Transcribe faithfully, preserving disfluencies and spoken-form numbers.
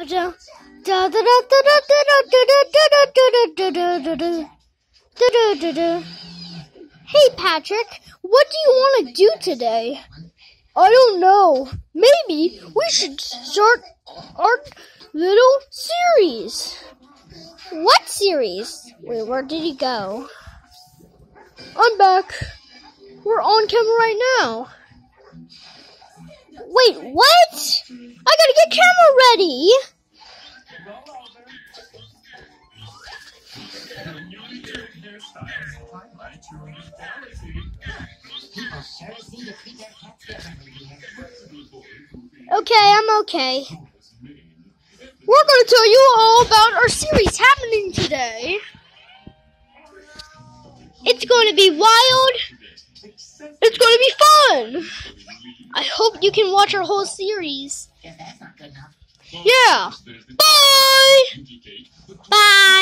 Hey Patrick, what do you want to do today? I don't know. Maybe we should start our little series. What series? Wait, where did he go? I'm back. We're on camera right now. Wait, what? I gotta get camera ready. Okay, I'm okay. We're going to tell you all about our series happening today. It's going to be wild. It's going to be fun. I hope you can watch our whole series. Yeah. Bye. Bye.